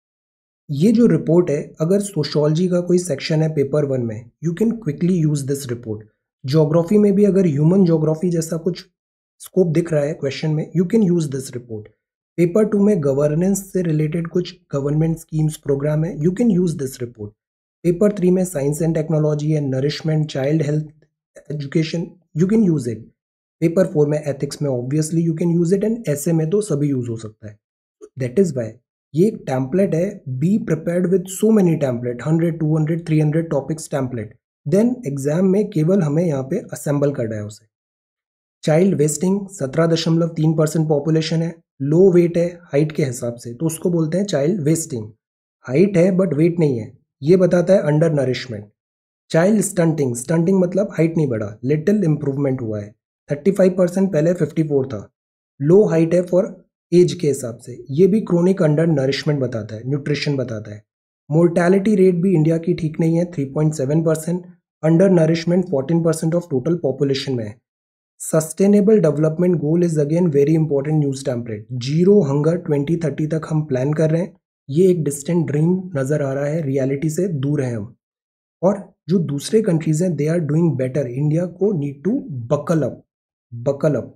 [SPEAKER 1] ये जो रिपोर्ट है, अगर सोशोलॉजी का कोई सेक्शन है पेपर वन में, you can quickly use this report. Geography में भी अगर ह्यूमन ज्योग्राफी जैसा कुछ स्कोप दिख रहा है क्वेश्चन में, you can use this report. Paper two में गवर्नेंस से रिलेटेड कुछ गवर्नमेंट स्कीम्स प्रोग्राम है, you can use this report. Paper three में science and technology and nourishment, child health education, you can use it. Paper four में ethics में obviously you can use it, and ऐसे में तो सभी use हो सकता है। दैट इज वाई ये एक टैम्पलेट है। Be prepared with so many template, hundred, two hundred, three hundred topics template, then exam में केवल हमें यहाँ पे असेंबल करना है उसे। चाइल्ड वेस्टिंग सत्रह दशमलव तीन परसेंट पॉपुलेशन है, लो वेट है हाइट के हिसाब से, तो उसको बोलते हैं चाइल्ड वेस्टिंग। हाइट है बट वेट नहीं है, ये बताता है under nourishment. Child stunting, stunting मतलब हाइट नहीं बढ़ा, लिटिल इंप्रूवमेंट हुआ है, थर्टी फाइव परसेंट पहले फिफ्टी फोर था। लो हाइट है फॉर एज के हिसाब से, ये भी क्रोनिक अंडर नरिशमेंट बताता है, न्यूट्रिशन बताता है। मोर्टैलिटी रेट भी इंडिया की ठीक नहीं है, three point seven percent, under nourishment fourteen percent of total population में है। Sustainable development goal is again very important news template. Zero hunger twenty thirty तक हम प्लान कर रहे हैं, ये एक डिस्टेंट ड्रीम नजर आ रहा है, रियलिटी से दूर है हम। और जो दूसरे कंट्रीज हैं, they are doing better, India को need to buckle up, buckle up.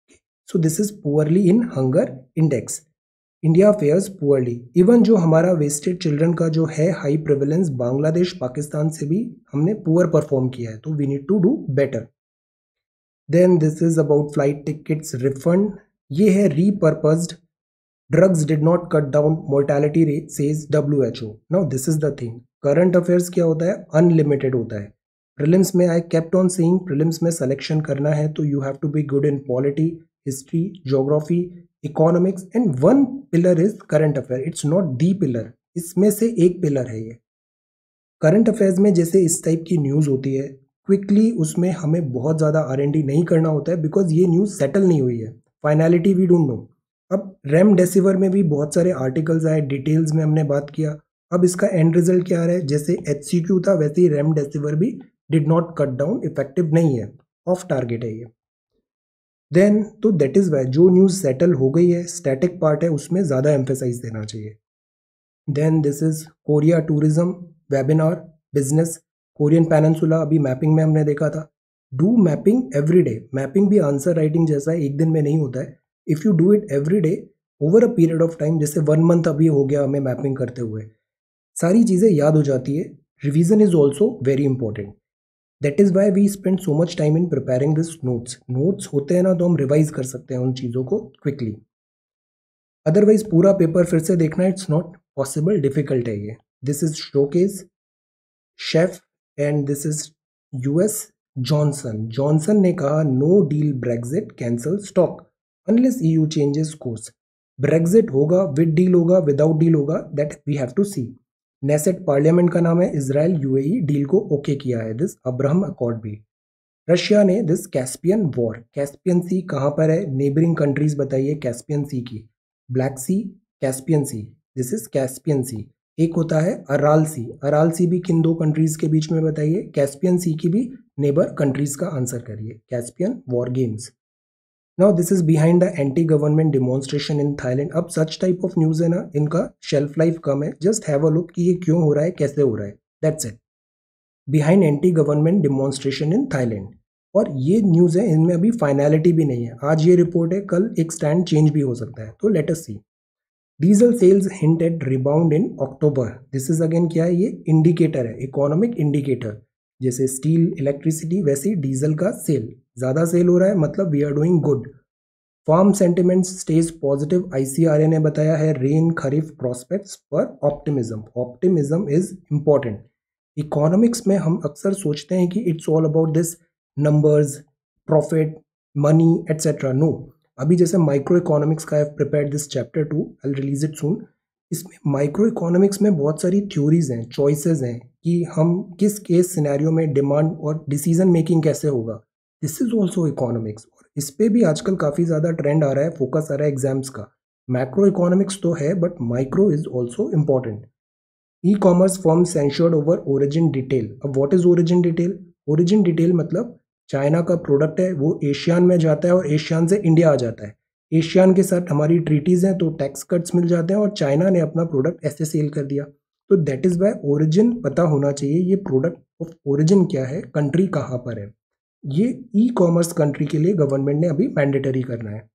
[SPEAKER 1] So this is poorly in hunger index, India fares poorly. Even जो हमारा वेस्टेड चिल्ड्रन का जो है हाई प्रेवलेंस, बांग्लादेश पाकिस्तान से भी हमने पुअर परफॉर्म किया है, तो we need to do better. Then this is about flight tickets refund, ये है repurposed, drugs did not cut down mortality rate says W H O. Now this is the thing, current affairs क्या होता है, unlimited होता है। Prelims में I kept on saying, prelims में selection करना है तो you have to be good in polity, history, geography, economics, and one pillar is current affair. It's not the pillar, इसमें से एक पिलर है ये। करंट अफेयर्स में जैसे इस टाइप की न्यूज़ होती है, क्विकली उसमें हमें बहुत ज़्यादा आर एन डी नहीं करना होता है, बिकॉज ये न्यूज़ सेटल नहीं हुई है, फाइनलिटी वी डोंट नो। अब रेमडेसिविर में भी बहुत सारे आर्टिकल्स आए, डिटेल्स में हमने बात किया। अब इसका एंड रिजल्ट क्या आ रहा है, जैसे एचसीक्यू था वैसे ही रेमडेसिविर भी did not cut down, effective नहीं है, ऑफ टारगेट है ये। देन तो दैट इज वाई जो न्यूज़ सेटल हो गई है, स्टैटिक पार्ट है, उसमें ज़्यादा एम्फेसाइज देना चाहिए। Then this is Korea tourism webinar business, Korean peninsula अभी मैपिंग में हमने देखा था। Do mapping every day, mapping भी आंसर राइटिंग जैसा है, एक दिन में नहीं होता है। If you do it every day over a period of time, जैसे वन मंथ अभी हो गया हमें मैपिंग करते हुए, सारी चीज़ें याद हो जाती है। Revision is also very important. That is why we spend so much time in preparing this notes. Notes होते हैं ना तो हम रिवाइज कर सकते हैं उन चीज़ों को क्विकली, अदरवाइज पूरा पेपर फिर से देखना इट्स नॉट पॉसिबल, डिफिकल्ट है ये। This is showcase chef and this is US Johnson. Johnson ने कहा no deal Brexit cancel stock unless EU changes course. Brexit होगा, विद डील होगा, विदाउट डील होगा, that we have to see. Knesset parliament का नाम है, Israel UAE deal को okay okay किया है, दिस अब्राहम अकॉर्ड भी। रशिया ने this Caspian war, Caspian Sea कहाँ पर है, नेबरिंग कंट्रीज बताइए कैस्पियन सी की। Black Sea, Caspian Sea, this is Caspian Sea. एक होता है अराल सी, अराल सी भी किन दो कंट्रीज के बीच में बताइए, कैस्पियन सी की भी नेबर कंट्रीज का आंसर करिए, Caspian war games. Now this is behind the anti government demonstration in Thailand. अब सच टाइप ऑफ न्यूज है ना, इनका शेल्फ लाइफ कम है, जस्ट हैव अ लुक कि ये क्यों हो रहा है, कैसे हो रहा है, that's it. Behind anti government demonstration in Thailand, और ये न्यूज़ है, इनमें अभी फाइनलिटी भी नहीं है। आज ये रिपोर्ट है, कल एक स्टैंड चेंज भी हो सकता है, तो let us see. Diesel sales hint at rebound in October. This is again क्या है, ये इंडिकेटर है, इकोनॉमिक इंडिकेटर। जैसे स्टील, इलेक्ट्रिसिटी, वैसे ही डीजल का सेल ज़्यादा सेल हो रहा है, मतलब we are doing good. Farm sentiments stays positive, ICRA ने बताया है रेन खरीफ प्रोस्पेक्ट्स पर optimism. Optimism is important. Economics में हम अक्सर सोचते हैं कि it's all about this numbers, profit, money etcetera. No, अभी जैसे माइक्रो इकोनॉमिक्स का I have prepared this chapter too, I will release it soon. इसमें माइक्रो इकोनॉमिक्स में बहुत सारी थ्योरीज हैं, चॉइसेस हैं कि हम किस केस सिनेरियो में डिमांड और डिसीजन मेकिंग कैसे होगा। दिस इज ऑल्सो इकोनॉमिक्स, और इस पर भी आजकल काफ़ी ज़्यादा ट्रेंड आ रहा है, फोकस आ रहा है एग्जाम्स का। मैक्रो इकोनॉमिक्स तो है but micro is also important. E commerce firm censured over origin detail. अब what is origin detail? Origin detail मतलब चाइना का प्रोडक्ट है, वो एशियान में जाता है और एशियान से इंडिया आ जाता है। एशियान के साथ हमारी ट्रीटीज हैं तो टैक्स कट्स मिल जाते हैं, और चाइना ने अपना प्रोडक्ट ऐसे सेल कर दिया। तो दैट इज वाई ओरिजिन पता होना चाहिए, ये प्रोडक्ट ऑफ ओरिजिन क्या है, कंट्री कहाँ पर है। ये ई कॉमर्स कंट्री के लिए गवर्नमेंट ने अभी मैंडेटरी करना है।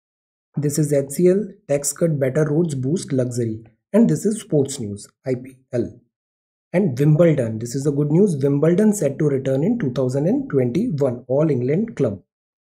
[SPEAKER 1] This is H C L, tax cut better roads boost luxury, and this is sports news, I P L. And Wimbledon, this is the good news. Wimbledon set to return in two thousand twenty-one, All England Club.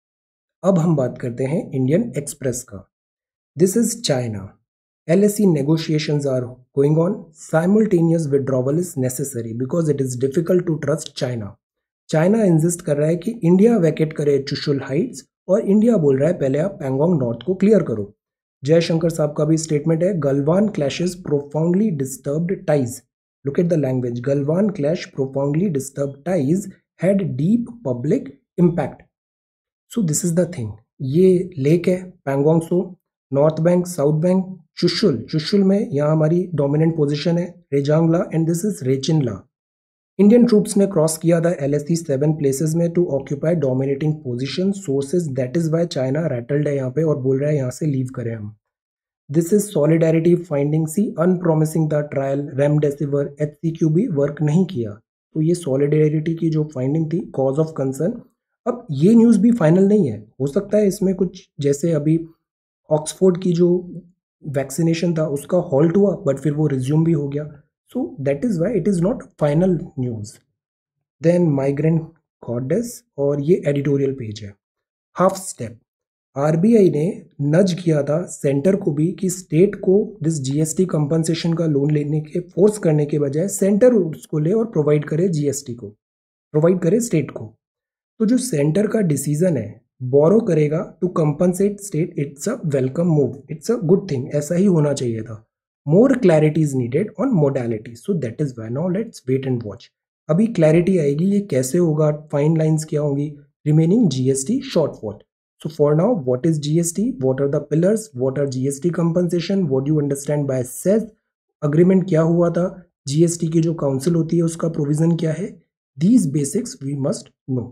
[SPEAKER 1] अब हम बात करते हैं Indian Express का। This is China. L S E negotiations are going on. Simultaneous withdrawal is necessary because it is difficult to trust China. China insist कर रहा है कि इंडिया वैकेट करे चुशुल हाइट्स, और इंडिया बोल रहा है पहले आप पैंगोंग नॉर्थ को क्लियर करो। जयशंकर साहब का भी स्टेटमेंट है, Galwan clashes profoundly disturbed ties. Look at the language. Galwan clash profoundly disturbed ties, had deep public impact. So this is the thing. ये लेक है Pangong Tso, north bank, south bank, Chushul, Chushul में यहाँ हमारी डोमिनेंट पोजीशन है Rezang La, and this is Rechin La. Indian troops ने cross किया था L S C seven places में to occupy dominating position. Sources, that is why China rattled है यहाँ पे और बोल रहा है यहाँ से लीव करें हम। This is solidarity finding, see unpromising the trial remdesivir, H C Q भी वर्क नहीं किया, तो ये सॉलिडारिटी की जो फाइंडिंग थी कॉज ऑफ कंसर्न। अब ये न्यूज़ भी फाइनल नहीं है, हो सकता है इसमें कुछ, जैसे अभी ऑक्सफोर्ड की जो वैक्सीनेशन था उसका हॉल्ट हुआ बट फिर वो रिज्यूम भी हो गया, so that is why it is not final news. Then migrant goddess, और ये एडिटोरियल पेज है। हाफ स्टेप, आरबीआई ने नज किया था सेंटर को भी कि स्टेट को दिस जीएसटी कंपनसेशन का लोन लेने के फोर्स करने के बजाय सेंटर उसको ले और प्रोवाइड करे, जीएसटी को प्रोवाइड करे स्टेट को। तो जो सेंटर का डिसीजन है बोरो करेगा to compensate state, it's a welcome move, it's a good thing, ऐसा ही होना चाहिए था। More clarity is needed on modality, so that is why now let's wait and watch. अभी क्लैरिटी आएगी, ये कैसे होगा, फाइन लाइन्स क्या होंगी, remaining GST shortfall. So for now, what is G S T? What are the pillars? What are G S T compensation? What do you understand by cess? Agreement क्या हुआ था? G S T की जो council होती है उसका provision क्या है? These basics we must know.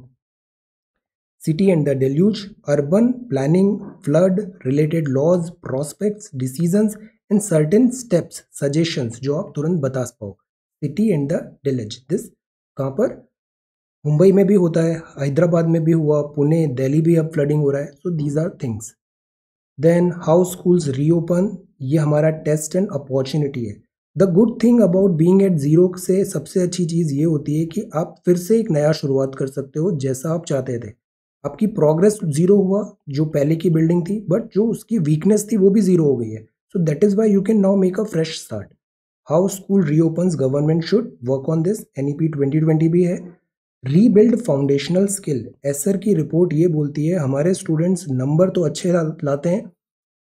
[SPEAKER 1] City and the deluge, urban planning, flood related laws, prospects, decisions and certain steps, suggestions जो आप तुरंत बता पाओ. City and the deluge. This कहाँ पर? मुंबई में भी होता है, हैदराबाद में भी हुआ, पुणे, दिल्ली भी अब फ्लडिंग हो रहा है. So these are things. Then how schools reopen, ये हमारा टेस्ट एंड अपॉर्चुनिटी है. The good thing about being at zero से सबसे अच्छी चीज़ ये होती है कि आप फिर से एक नया शुरुआत कर सकते हो जैसा आप चाहते थे. आपकी प्रोग्रेस जीरो हुआ जो पहले की बिल्डिंग थी, बट जो उसकी वीकनेस थी वो भी जीरो हो गई है. So that is why you can now make a fresh start. How school reopens, government should work on this. N E P twenty twenty भी है. रीबिल्ड फाउंडेशनल स्किल, एसर की रिपोर्ट ये बोलती है हमारे स्टूडेंट्स नंबर तो अच्छे लाते हैं,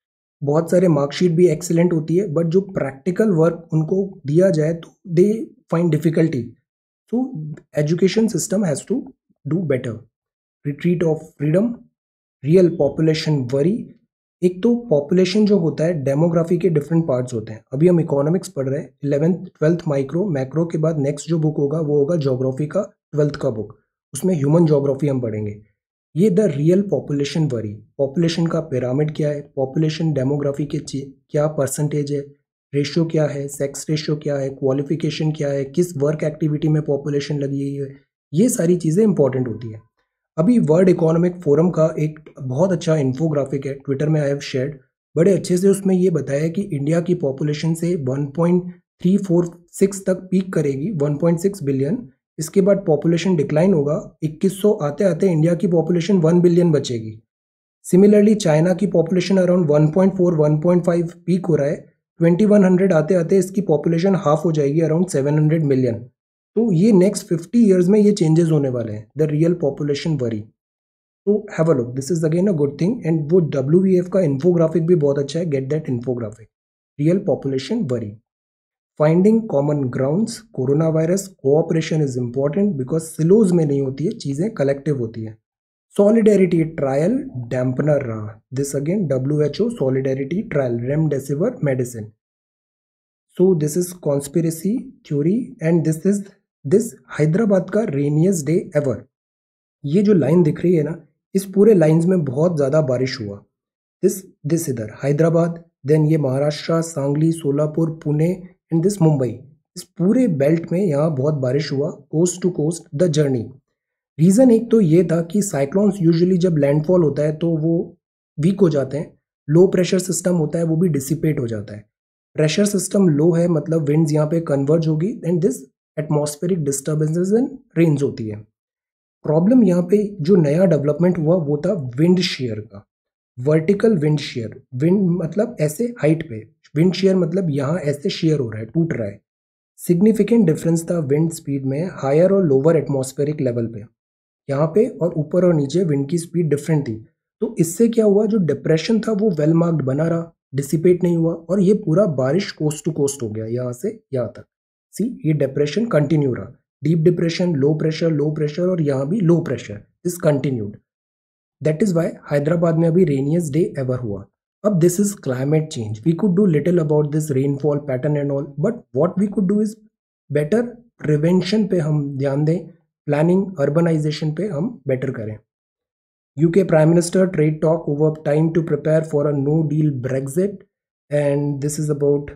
[SPEAKER 1] बहुत सारे मार्कशीट भी एक्सीलेंट होती है, बट जो प्रैक्टिकल वर्क उनको दिया जाए तो they find difficulty. So education system has to do better. Retreat of freedom, real population worry. एक तो पॉपुलेशन जो होता है डेमोग्राफी के डिफरेंट पार्ट्स होते हैं. अभी हम इकोनॉमिक्स पढ़ रहे हैं, इलेवेंथ ट्वेल्थ माइक्रो, मैक्रो के बाद नेक्स्ट जो बुक होगा वो होगा ज्योग्राफी का ट्वेल्थ का बुक, उसमें ह्यूमन ज्योग्राफी हम पढ़ेंगे. ये the real population worry. Population का पिरामिड क्या है, पॉपुलेशन डेमोग्राफी के क्या परसेंटेज है, रेशियो क्या है, सेक्स रेशियो क्या है, क्वालिफिकेशन क्या है, किस वर्क एक्टिविटी में पॉपुलेशन लगी है, ये सारी चीज़ें इंपॉर्टेंट होती है. अभी वर्ल्ड इकोनॉमिक फोरम का एक बहुत अच्छा इन्फोग्राफिक है, ट्विटर में आई हैव शेयर्ड, बड़े अच्छे से उसमें ये बताया कि इंडिया की पॉपुलेशन से one point three four six तक पीक करेगी, वन पॉइंट सिक्स बिलियन. इसके बाद पॉपुलेशन डिक्लाइन होगा, इक्कीस सौ आते आते इंडिया की पॉपुलेशन वन बिलियन बचेगी. सिमिलरली चाइना की population around one point four one point five peak हो रहा है, ट्वेंटी वन हंड्रेड आते आते इसकी पॉपुलेशन हाफ हो जाएगी, अराउंड सेवन हंड्रेड मिलियन. तो ये नेक्स्ट फिफ्टी ईयर्स में ये चेंजेस होने वाले हैं. The real population worry. तो have a look, this is again a good thing. And वो डब्ल्यू वी एफ का इन्फोग्राफिक भी बहुत अच्छा है, get that infographic. Real population worry. Finding common grounds, corona virus, cooperation is important because silos में नहीं होती है, चीज़ें कलेक्टिव होती है. सॉलिडेरिटी ट्रायल डैम्पनर रहा. This again W H O solidarity trial, remdesivir medicine. So this is conspiracy theory and this is this Hyderabad का rainiest day ever. ये जो लाइन दिख रही है ना, इस पूरे लाइंस में बहुत ज़्यादा बारिश हुआ. दिस दिस इधर हैदराबाद, देन ये महाराष्ट्र, सांगली, सोलापुर, पुणे एंड दिस मुंबई. इस पूरे बेल्ट में यहाँ बहुत बारिश हुआ, coast to coast the journey. Reason एक तो ये था कि साइक्लोन्स यूजुअली जब लैंडफॉल होता है तो वो वीक हो जाते हैं. लो प्रेशर सिस्टम होता है वो भी डिसिपेट हो जाता है. प्रेशर सिस्टम लो है मतलब विंड्स यहाँ पे कन्वर्ज होगी and this atmospheric disturbances and range होती है. प्रॉब्लम यहाँ पे जो नया डेवलपमेंट हुआ वो था विंड शेयर का. वर्टिकल विंड शेयर, विंड मतलब ऐसे हाइट पे, विंड शेयर मतलब यहाँ ऐसे शेयर हो रहा है, टूट रहा है. सिग्निफिकेंट डिफरेंस था विंड स्पीड में, हायर और लोअर एटमॉस्फेरिक लेवल पे. यहाँ पे और ऊपर और नीचे विंड की स्पीड डिफरेंट थी. तो इससे क्या हुआ, जो डिप्रेशन था वो वेल मार्क्ड बना रहा, डिसिपेट नहीं हुआ, और ये पूरा बारिश कोस्ट टू कोस्ट हो गया यहाँ से यहाँ तक. सी ये डिप्रेशन कंटिन्यू रहा, deep depression, low pressure, low pressure और यहाँ भी low pressure, this continued. That is why Hyderabad में अभी रेनियस्ट डे एवर हुआ. अब this is climate change. We could do little about this rainfall pattern and all, but what we could do is better prevention पे हम ध्यान दें, planning, urbanisation पे हम बेटर करें. UK prime minister trade talk over time to prepare for a no deal Brexit. And this is about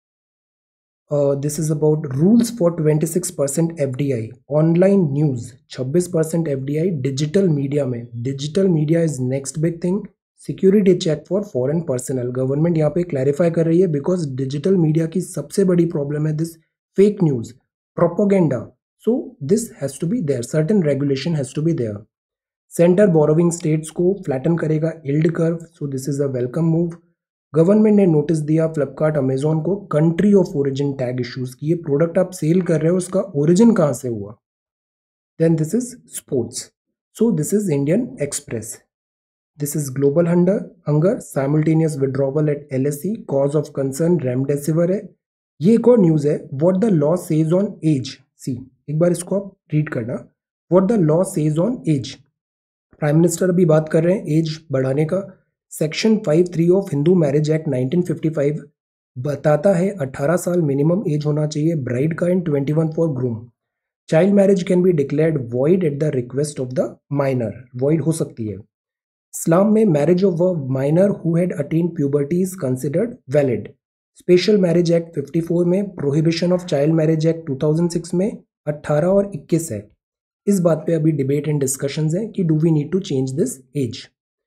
[SPEAKER 1] this is about rules for twenty six percent F D I. Online news छब्बीस percent F D I. Digital media में, digital media is next big thing. Security check for foreign personal. Government यहाँ पे clarify कर रही है because digital media की सबसे बड़ी प्रॉब्लम है this fake news, propaganda. So this has to be there, certain regulation has to be there. Centre borrowing states को फ्लैटन करेगा yield curve, so this is a welcome move. Government ने notice दिया Flipkart, Amazon को country of origin tag issues की. ये product आप cell कर रहे हो उसका ओरिजिन कहाँ से हुआ. Then this is sports. So this is Indian Express. This is global hunger hunger simultaneous withdrawal at L S C, cause of concern remdesivir है. ये एक और न्यूज़ है, what the law says on age. See एक बार इसको आप read करना, what the law says on age. Prime minister अभी बात कर रहे हैं एज बढ़ाने का। Section five three of Hindu marriage act nineteen fifty five बताता है अठारह साल मिनिमम एज होना चाहिए ब्राइड का and twenty one for groom. Child marriage can be declared void at the request of the minor, void हो सकती है। इस्लाम में marriage of a minor who had attained puberty is considered valid. Special marriage act fifty four में, prohibition of child marriage act two thousand six में अट्ठारह और इक्कीस है। इस बात पे अभी डिबेट एंड डिस्कशंस हैं कि do we need to change this age.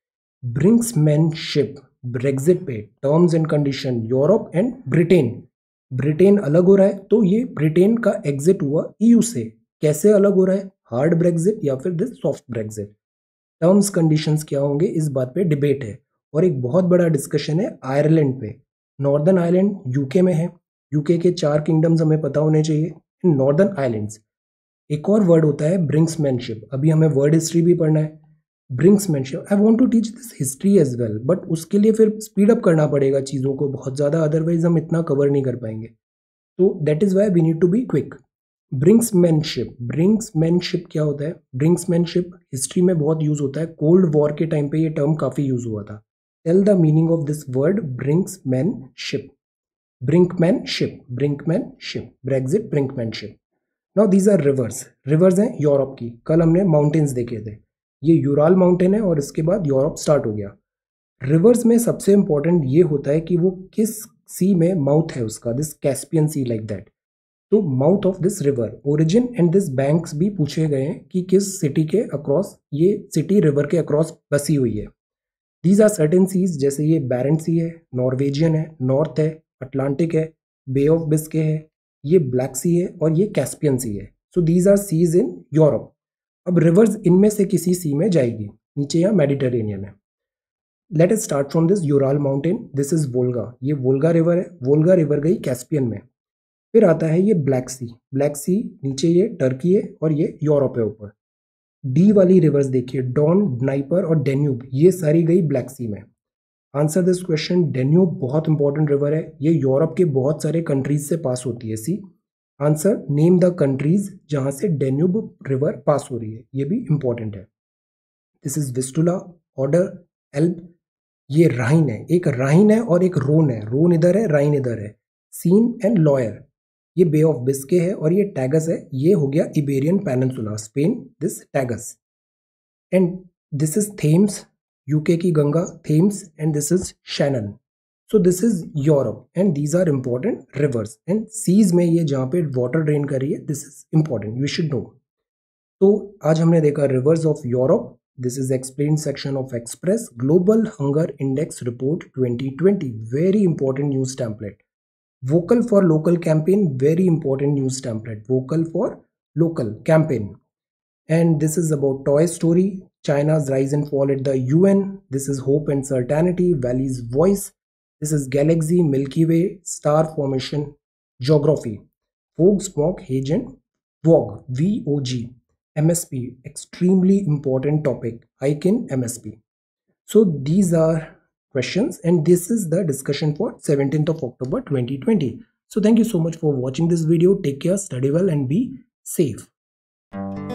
[SPEAKER 1] Brinkmanship, Brexit पे terms and condition, Europe and Britain. Britain अलग हो रहा है, तो ये ब्रिटेन का एग्जिट हुआ ईयू से। कैसे अलग हो रहा है, हार्ड ब्रेग्जिट या फिर this soft Brexit. Terms conditions क्या होंगे, इस बात पे डिबेट है। और एक बहुत बड़ा डिस्कशन है आयरलैंड पे। नॉर्दर्न आयरलैंड यूके में है। यूके के चार किंगडम्स हमें पता होने चाहिए। Northern islands. एक और वर्ड होता है ब्रिंक्समैनशिप, अभी हमें वर्ड हिस्ट्री भी पढ़ना है। Brinkmanship, I want to teach this history as well, but उसके लिए फिर स्पीड अप करना पड़ेगा चीज़ों को बहुत ज़्यादा, अदरवाइज हम इतना कवर नहीं कर पाएंगे। तो that is why we need to be quick. Brinkmanship, brinkmanship क्या होता है? ब्रिंक्समैनशिप हिस्ट्री में बहुत यूज होता है। कोल्ड वॉर के टाइम पे ये टर्म काफ़ी यूज हुआ था। Tell the meaning of this word brinkmanship. Brinkmanship, brinkmanship, Brexit, brinkmanship. Now these are rivers. Rivers हैं यूरोप की। कल हमने माउंटेन्स देखे थे। ये यूराल माउंटेन है और इसके बाद यूरोप स्टार्ट हो गया। रिवर्स में सबसे इंपॉर्टेंट ये होता है कि वो किस सी में माउथ है उसका, this Caspian sea like that. तो mouth of this river, origin and this banks भी पूछे गए हैं कि किस सिटी के अक्रॉस ये सिटी रिवर के अक्रॉस बसी हुई है। दीज आर सर्टेन सीज, जैसे ये बैरेंट सी है, नॉर्वेजियन है, नॉर्थ है, अटलांटिक है, बे ऑफ बिस्के है, ये ब्लैक सी है और ये कैस्पियन सी है। So these are seas in Europe. अब रिवर्स इनमें से किसी सी में जाएगी, नीचे या मेडिटेरेनियन है। Let us start from this Ural mountain, this is Volga, ये वोल्गा रिवर है। वोल्गा रिवर गई कैस्पियन में। फिर आता है ये ब्लैक सी, ब्लैक सी नीचे ये टर्की है और ये यूरोप है ऊपर। डी वाली रिवर्स देखिए, डॉन, ड्नाइपर और डेन्यूब, ये सारी गई ब्लैक सी में। Answer this question. डेन्यूब बहुत इंपॉर्टेंट रिवर है, ये यूरोप के बहुत सारे कंट्रीज से पास होती है। See answer, name the countries जहां से डेन्यूब रिवर पास हो रही है, ये भी इंपॉर्टेंट है। This is Vistula, Oder, Elbe, ये राइन है। एक राइन है और एक रोन है, रोन इधर है, राइन इधर है। सीन एंड लॉयर, ये बे ऑफ बिस्के है और ये टैगस है। ये हो गया Iberian peninsula, Spain, this Tagus. And this is Thames, UK की Ganga Thames, and this is Shannon. So this is Europe and these are important rivers. And seas में ये जहाँ पे वाटर ड्रेन कर रही है, this is important, you should know. तो आज हमने देखा rivers of Europe. This is explain section of express global hunger index report twenty twenty, very important news template. Vocal for local campaign, very important news template, vocal for local campaign. And this is about Toy Story, China's rise and fall at the U N. This is Hope and Certainty, Valley's voice. This is Galaxy, Milky Way, star formation, geography, fog, smoke, haze and VOG, V O G, M S P, extremely important topic, hike in M S P. So these are questions and this is the discussion for seventeenth of October twenty twenty. So thank you so much for watching this video. Take care, study well and be safe.